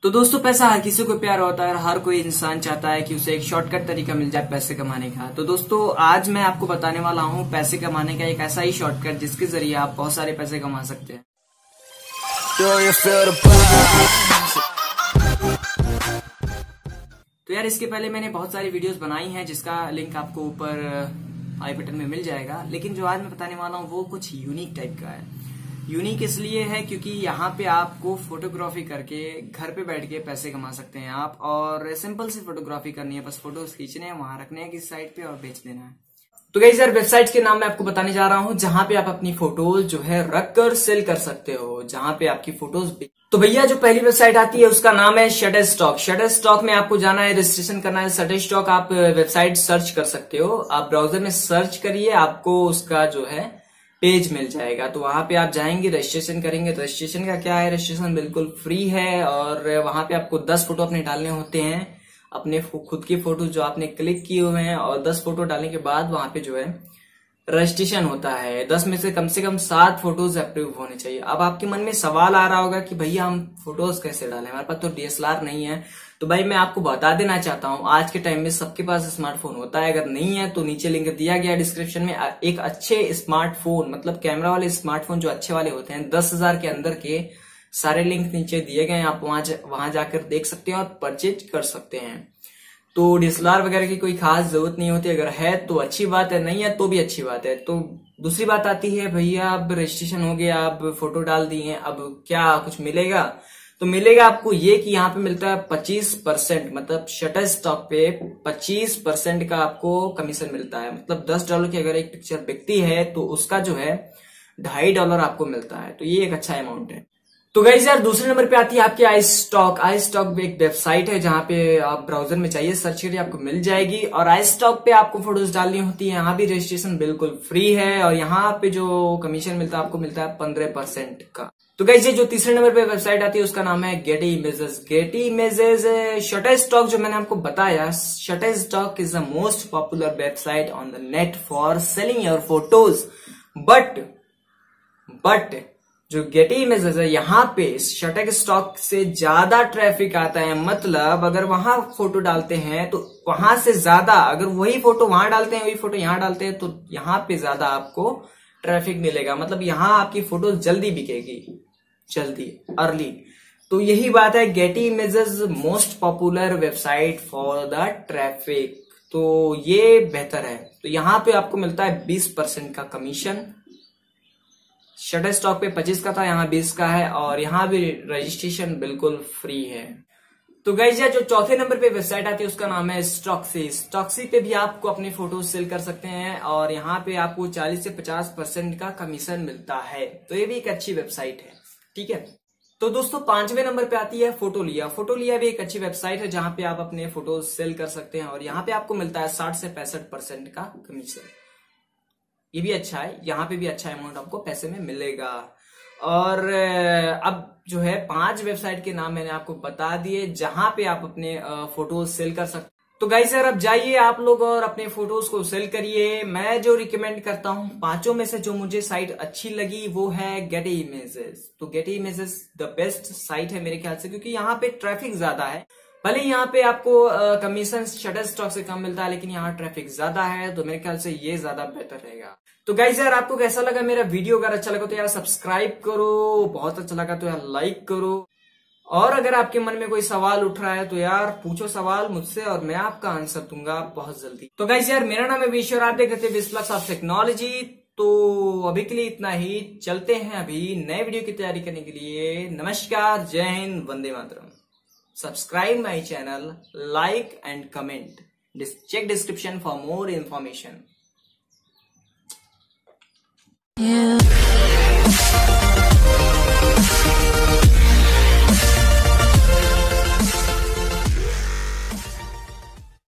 तो दोस्तों पैसा हर किसी को प्यार होता है, हर कोई इंसान चाहता है कि उसे एक शॉर्टकट तरीका मिल जाए पैसे कमाने का। तो दोस्तों आज मैं आपको बताने वाला हूँ पैसे कमाने का एक ऐसा ही शॉर्टकट जिसके जरिए आप बहुत सारे पैसे कमा सकते हैं। तो यार इसके पहले मैंने बहुत सारी वीडियोस बनाई हैं जिसका लिंक आपको ऊपर आई बटन में मिल जाएगा, लेकिन जो आज मैं बताने वाला हूँ वो कुछ यूनिक टाइप का है। यूनिक इसलिए है क्योंकि यहाँ पे आपको फोटोग्राफी करके घर पे बैठ के पैसे कमा सकते हैं आप। और सिंपल सी फोटोग्राफी करनी है, बस फोटोज खींचने हैं, वहां रखने हैं किसी साइट पे और बेच देना है। तो गाइस यार वेबसाइट के नाम मैं आपको बताने जा रहा हूँ जहां पे आप अपनी फोटोज जो है रखकर सेल कर सकते हो, जहां पे आपकी फोटोज। तो भैया जो पहली वेबसाइट आती है उसका नाम है शटरस्टॉक। शटरस्टॉक में आपको जाना है, रजिस्ट्रेशन करना है। शटरस्टॉक आप वेबसाइट सर्च कर सकते हो, आप ब्राउजर में सर्च करिए, आपको उसका जो है पेज मिल जाएगा। तो वहां पे आप जाएंगे, रजिस्ट्रेशन करेंगे। रजिस्ट्रेशन का क्या है, रजिस्ट्रेशन बिल्कुल फ्री है और वहां पे आपको 10 फोटो अपने डालने होते हैं, अपने खुद की फोटो जो आपने क्लिक किए हुए हैं। और 10 फोटो डालने के बाद वहां पे जो है रजिस्ट्रेशन होता है। 10 में से कम 7 फोटोज अप्रूव होने चाहिए। अब आपके मन में सवाल आ रहा होगा कि भैया हम फोटोज कैसे डालें, हमारे पास तो डीएसएलआर नहीं है। तो भाई मैं आपको बता देना चाहता हूं आज के टाइम में सबके पास स्मार्टफोन होता है। अगर नहीं है तो नीचे लिंक दिया गया डिस्क्रिप्शन में, एक अच्छे स्मार्टफोन मतलब कैमरा वाले स्मार्टफोन जो अच्छे वाले होते हैं 10,000 के अंदर के सारे लिंक नीचे दिए गए हैं। आप वहां जाकर देख सकते हैं और परचेज कर सकते हैं। तो डीएसएलआर वगैरह की कोई खास जरूरत नहीं होती, अगर है तो अच्छी बात है, नहीं है तो भी अच्छी बात है। तो दूसरी बात आती है भैया अब रजिस्ट्रेशन हो गया, अब फोटो डाल दी है, अब क्या कुछ मिलेगा? तो मिलेगा आपको ये कि यहाँ पे मिलता है 25%, मतलब शटरस्टॉक पे 25% का आपको कमीशन मिलता है। मतलब $10 की अगर एक पिक्चर बिकती है तो उसका जो है $2.5 आपको मिलता है। तो ये एक अच्छा अमाउंट है। तो गाइस यार दूसरे नंबर पे आती है आपकी iStock। iStock एक वेबसाइट है जहां पे आप ब्राउजर में चाहिए सर्च करिए, आपको मिल जाएगी। और iStock पे आपको फोटोज डालनी होती है, यहाँ भी रजिस्ट्रेशन बिल्कुल फ्री है और यहाँ पे जो कमीशन मिलता है आपको मिलता है 15% का। तो गाइस ये जो तीसरे नंबर पे वेबसाइट आती है उसका नाम है Getty Images. Getty Images Shutterstock जो मैंने आपको बताया, Shutterstock is the most popular website on the net for selling your photos. But जो गेटी इमेजेस है यहाँ पे शटरस्टॉक से ज्यादा ट्रैफिक आता है। मतलब अगर वहां फोटो डालते हैं तो वहां से ज्यादा, अगर वही फोटो वहां डालते हैं वही फोटो यहाँ डालते हैं तो यहाँ पे ज्यादा आपको ट्रैफिक मिलेगा। मतलब यहाँ आपकी फोटो जल्दी बिकेगी, जल्दी अर्ली। तो यही बात है, Getty Images most popular website for the traffic. तो ये बेहतर है। तो यहाँ पे आपको मिलता है 20% का कमीशन। शटरस्टॉक पे 25 का था, यहाँ 20 का है और यहाँ भी रजिस्ट्रेशन बिल्कुल फ्री है। तो गाइस जो चौथे नंबर पे वेबसाइट आती है उसका नाम है स्टॉक्सी। स्टॉक्सी पे भी आपको अपने फोटो सेल कर सकते हैं और यहाँ पे आपको 40 से 50% का कमीशन मिलता है। तो ये भी एक अच्छी वेबसाइट है, ठीक है। तो दोस्तों 5वें नंबर पे आती है फोटोलिया। फोटोलिया भी एक अच्छी वेबसाइट है जहां पे आप अपने फोटो सेल कर सकते हैं और यहाँ पे आपको मिलता है 60 से 65% का कमीशन। ये भी अच्छा है, यहाँ पे भी अच्छा अमाउंट आपको पैसे में मिलेगा। और अब जो है 5 वेबसाइट के नाम मैंने आपको बता दिए जहां पे आप अपने फोटोज सेल कर सकते। तो गाइस यार अब जाइए आप लोग और अपने फोटोज को सेल करिए। मैं जो रिकमेंड करता हूँ 5 में से जो मुझे साइट अच्छी लगी वो है गेटी इमेजेस। तो Getty Images the best site है मेरे ख्याल से, क्योंकि यहाँ पे ट्रैफिक ज्यादा है। भले यहाँ पे आपको कमीशन शटरस्टॉक से कम मिलता है लेकिन यहाँ ट्रैफिक ज्यादा है, तो मेरे ख्याल से ये ज्यादा बेहतर रहेगा। तो गाइस यार आपको कैसा लगा मेरा वीडियो? अगर अच्छा लगा तो यार सब्सक्राइब करो, बहुत अच्छा लगा तो यार लाइक करो। और अगर आपके मन में कोई सवाल उठ रहा है तो यार पूछो सवाल मुझसे और मैं आपका आंसर दूंगा बहुत जल्दी। तो गाइस यार मेरा नाम है विश्वर, आप देख रहे थे विस्प्लक्स ऑफ टेक्नोलॉजी। तो अभी के लिए इतना ही, चलते हैं अभी नए वीडियो की तैयारी करने के लिए। नमस्कार, जय Hind, Vande Mataram. Subscribe my channel, like and comment. Check description for more information. Yeah.